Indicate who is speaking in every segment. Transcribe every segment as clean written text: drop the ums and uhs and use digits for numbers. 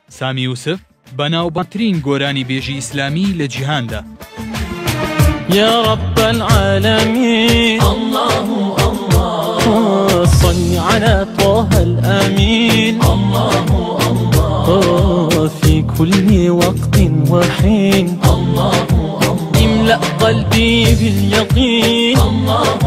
Speaker 1: سامی یوسف بەناوبانگترین گۆرانی بێژی ئیسلامی لە جیهاندا.
Speaker 2: يا رب العالمين الله الله صل على طه الأمين الله الله في كل وقت وحين الله الله املأ قلبي باليقين الله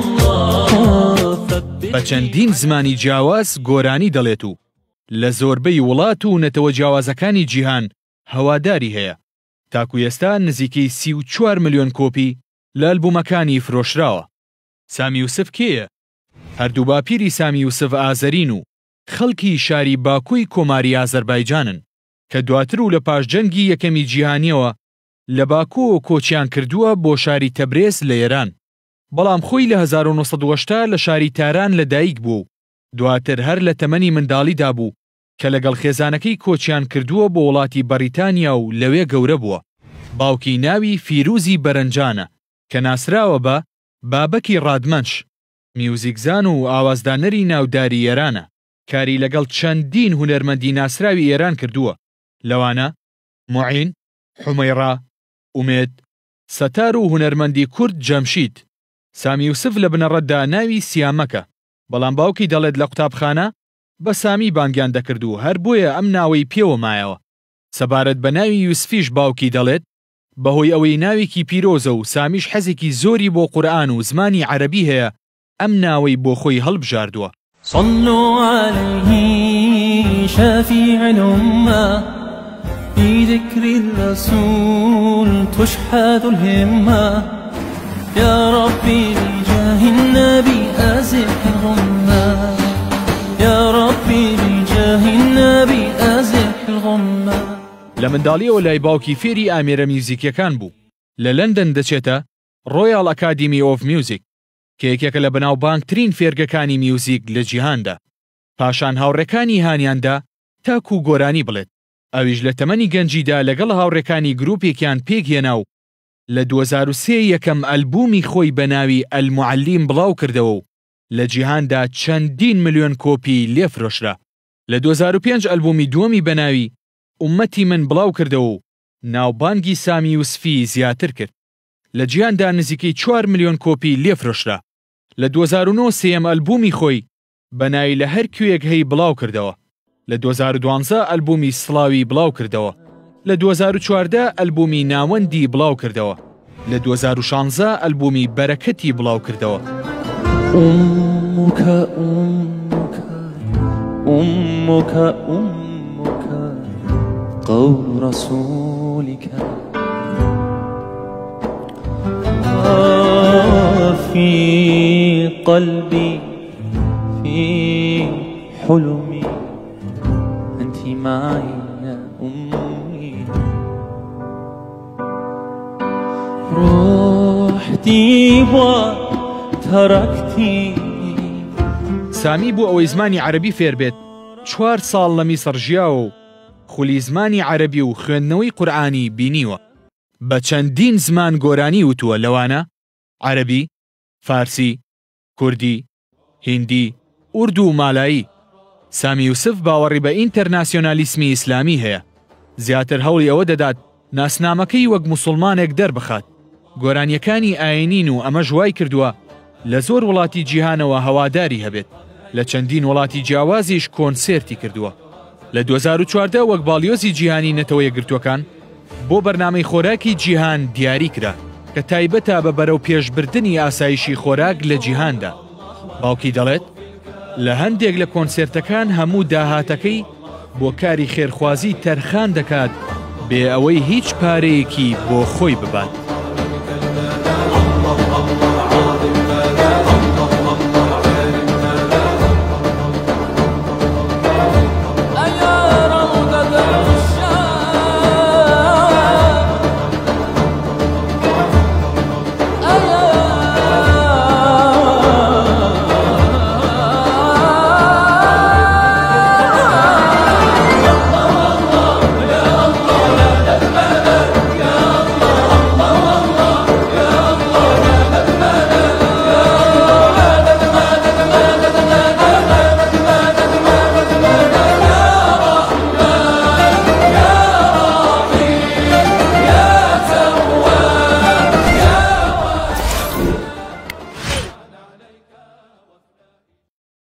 Speaker 2: الله
Speaker 1: بە چەندین زمانی جیاواز گۆرانی دەڵێت و لە زۆربەی وڵات و نەتەوە جیاوازەکانی جیهان هەواداری هەیە. تاکو ئێستا نزیکەی 34 ملیۆن کۆپی لە ئەلبومەکانی فرۆشراوە. سامی یوسف کێیە؟ هەردوو باپیری سامی یوسف ئازەرین و خەڵکی شاری باکووی کۆماری ئازەربایجانن کە دواتر و لە پاشجەنگی یەکەمی جیهانیەوە لە باکووە کۆچیان کردووە بۆ شاری تەبرێز لە ئێران. بەڵام خۆی لە 1980 لە شاری تاران لەدایک بوو و دواتر هەر لە تەمەنی منداڵیدا بوو کە لەگەڵ خێزانەکەی کۆچیان کردووە بۆ وڵاتی بەریتانیا و لەوێ گەورە بووە. باوکی ناوی فیروزی بەرەنجانە کە ناسراوە بە بابەکی ڕادمەنش، میوزیکزان و ئاوازدانەری ناوداری ئێرانە. کاری لەگەڵ چەندین هونەرمەندی ناسراوی ئێران کردووە، لەوانە موعین، حومەیڕا، ئومێد، سەتار و هونەرمەندی کورد جەمشید. سامی یوسف لە بنەڕەتدا ناوی سیامەکە، بەڵام باوکی دەڵێت لە قوتابخانە بە سامی بانگیان دەکرد و هەر بۆیە ئەم ناوەی پێوە مایەوە. سەبارەت بە ناوی یوسفیش باوکی دەڵێت بەهۆی ئەوەی ناوێکی پیرۆزە و سامیش حەزێکی زۆری بۆ قورئان و زمانی عەرەبی هەیە، ئەم ناوەی بۆ خۆی هەڵبژاردووە.
Speaker 2: صلوا عليه شفيع الأمة في ذكر الرسول تشحذ الهمة يا ربي بجاه النبي أزح الغمة يا ربي بجاه النبي أزح الغمة.
Speaker 1: لە منداڵیەوە لای باوکی فێری ئامێرە میوزیکیەکان بوو. لە لەندەن دەچێتە ڕۆیاڵ ئەکادیمی ئۆف میوزیک کە یەکێکە لە بەناوبانگترین فێرگەکانی میوزیک لە جیهاندا. پاشان هاوڕێکانی هانیاندا تاکو گۆرانی بڵێت. ئەویش لە تەمەنی گەنجیدا لەگەڵ هاوڕێکانی گروپێکیان پێکهێنا و لە 2003 یەکەم ئەلبومی خۆی بە ناوی ئەلموعەلیم بڵاو کردەوە و لە جیهاندا چەندین ملیۆن کۆپی لێفرۆشرا. لە 2005 ئەلبومی دووەمی بە ناوی ئومەتی من بڵاو کردەوە و ناوبانگی سامی یوسفی زیاتر کرد. لە جیهاندا نزیکەی 4 ملیۆن کۆپی لێفرۆشرا. لە 2009 سێم ئەلبومی خۆی بە ناوی لە هەر کوێک هەی بڵاو کردەوە. لە 2012 ئەلبومی سڵاوی بڵاو کردەوە. لە 2014 ئەلبومی ناوەندی بڵاو کردەوە. لە 2016 ئەلبومی بەرەکەتی بڵاو کردەوە.
Speaker 2: أمك أمك أمك أمك قول رسولك في قلبي في حلمي أنت معي يا أمي رحتي وتركتي.
Speaker 1: سامی بۆ ئەوەی زمانی عەرەبی فێر بێت 4 ساڵ لە میسر ژیاوە و خولی زمانی عەرەبی و خوێندنەوەی قورئانی بینیوە. بە چەندین زمان گۆرانی وتووە، لەوانە عەرەبی، فارسی، کوردی، هیندی، ئوردو و مالایی. سامی یوسف باوەڕی بە ئینتەرناسیۆنالیسمی ئیسلامی هەیە. زیاتر هەوڵی ئەوە دەدات ناسنامەکەی وەک موسڵمانێک دەربخات. گۆرانیەکانی ئاینین و ئەمە ژوای کردووە لە زۆر وڵاتی جیهانەوە هەواداری هەبێت. لە چەندین وڵاتی جیاوازیش کۆنسێرتی کردووە. لە 2014 وەک باڵیۆزی جیهانی نەتەوە یەکگرتوەکان بۆ بەرنامەی خۆراکی جیهان دیاری کرا کە تایبەتە بە بەرەو پێشبردننی ئاسایشی خۆراک لە جیهاندا. باوکی دەڵێت لە هەندێک لە کۆنسێرتەکان هەموو داهاتەکەی بۆ کاری خێرخوازی تەرخان دەکات بێ ئەوەی هیچ پارەیەکی بۆ خۆی ببات.